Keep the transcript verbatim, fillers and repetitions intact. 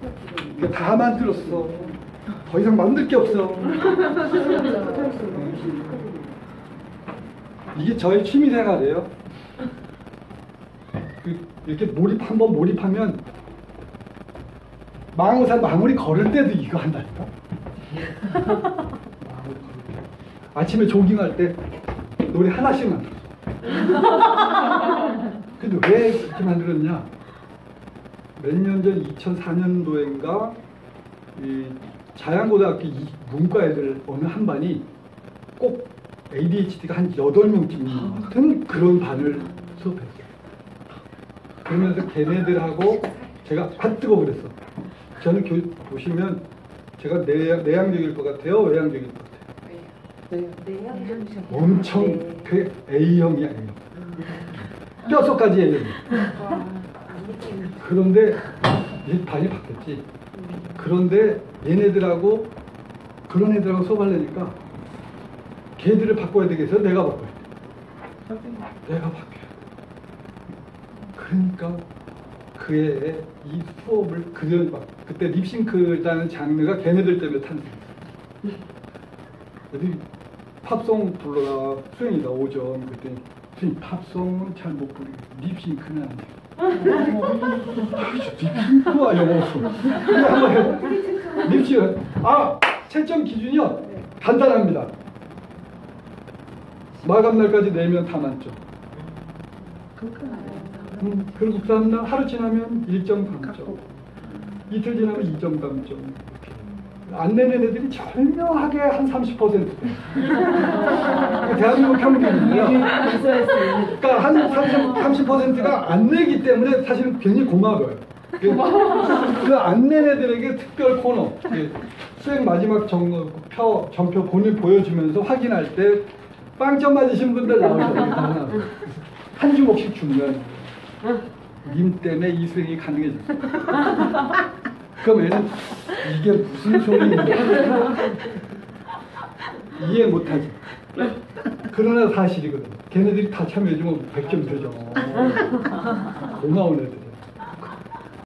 다 만들었어. 더 이상 만들 게 없어. 이게 저의 취미 생활이에요. 이렇게 몰입 한번 몰입하면 망우산 마무리 걸을 때도 이거 한다니까. 아침에 조깅할 때 노래 하나씩 만들었어. 근데 왜 이렇게 만들었냐? 몇 년 전 이천사 년도인가 이 자양고등학교 문과 애들 어느 한 반이 꼭 에이디에이치디가 한 여덟 명쯤 있는 것 같은 그런 반을 수업했어요. 그러면서 걔네들하고 제가 아 뜨거 그랬어. 저는 교육 보시면 제가 내, 내향적일 것 같아요? 외향적일 것 같아요? 내향적이죠. 엄청 네. 그 A형이야, A형. 뼛속까지 A형. 그런데 이제 반이 바뀌었지. 그런데 얘네들하고 그런 애들하고 수업하려니까 걔들을 바꿔야 되겠어? 내가 바꿔야 돼. 내가 바뀌어야 돼. 그러니까 그의 이 수업을 그 막 그때 립싱크라는 장르가 걔네들 때문에 탄생했어. 애들이 팝송 불러라 수영이다 오전 그랬더니 선생님 팝송은 잘 못 부르고 립싱크는 안 돼요. 립싱크와 영어 수업 한번 해. 립싱크 아 채점 기준이요 간단합니다. 마감날까지 내면 다 만점. 음, 그리고 그 다음날 하루 지나면 일 점 감점, 이틀 지나면 이 점 감점. 안 내는 애들이 절묘하게 한 삼십 퍼센트 돼. 대한민국 평균이에요. 그러니까 한 삼십 퍼센트가 안 내기 때문에 사실은 굉장히 고마워요. 그 안 낸 애들에게 특별 코너, 수행 마지막 정, 표, 전표 본인 보여주면서 확인할 때 빵점 맞으신 분들 나오잖아요. 한 주먹씩 주면 님 때문에 이 수행이 가능해졌어요. 그럼 애는 이게 무슨 소리인지 이해 못하지. 그러나 사실이거든. 걔네들이 다 참여해주면 백 점 되죠. 고마운 애들.